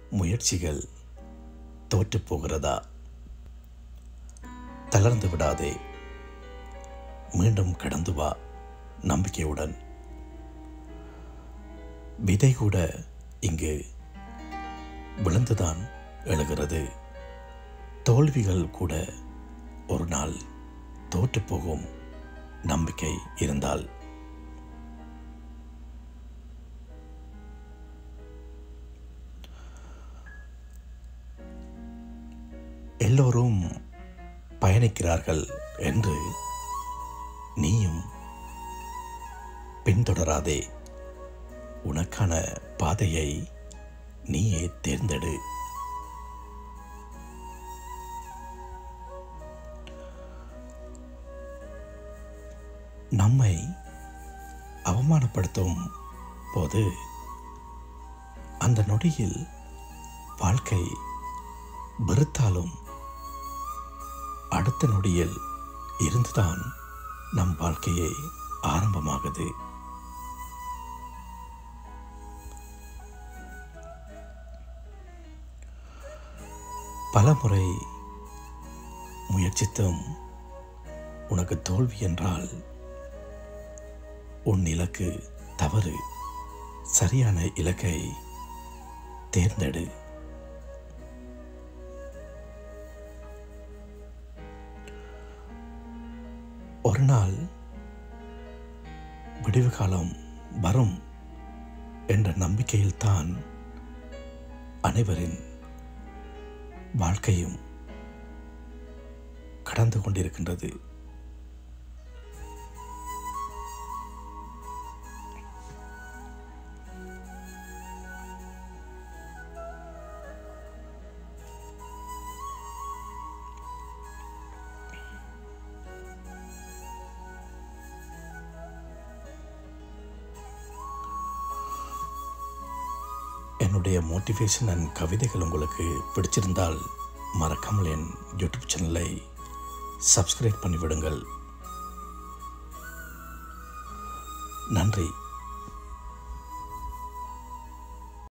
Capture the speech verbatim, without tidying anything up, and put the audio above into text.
முயற்சிகள் தோற்று போகிறதா? தளர்ந்து விடாதே, மீண்டும் கடந்து வா நம்பிக்கையுடன். விதை கூட இங்கு விழுந்துதான் எழுகிறது. தோல்விகள் கூட ஒரு நாள் தோற்று போகும் நம்பிக்கை இருந்தால். எல்லோரும் பயணிக்கிறார்கள் என்று நீயும் பின்தொடராதே. உனக்கான பாதையை நீயே தேர்ந்தெடு. நம்மை அவமானப்படுத்தும் போது அந்த நொடியில் வாழ்க்கை வெறுத்தாலும் அடுத்த நொடியில் இருந்துதான் நம் வாழ்க்கையே ஆரம்பமாகுது. பலமுறை முயற்சித்தும் உனக்கு தோல்வி என்றால் உன் இலக்கு தவறு. சரியான இலக்கை தேர்ந்தெடு. ஒரு நாள் விடிவு காலம் வரும் என்ற நம்பிக்கையில்தான் அனைவரின் வாழ்க்கையும் கடந்து கொண்டிருக்கின்றது. என்னுடைய மோட்டிவேஷன் அண்ட் கவிதைகள் உங்களுக்கு பிடிச்சிருந்தால் மறக்காமல் என் யூடியூப் சேனலை சப்ஸ்கிரைப் பண்ணிவிடுங்கள். நன்றி.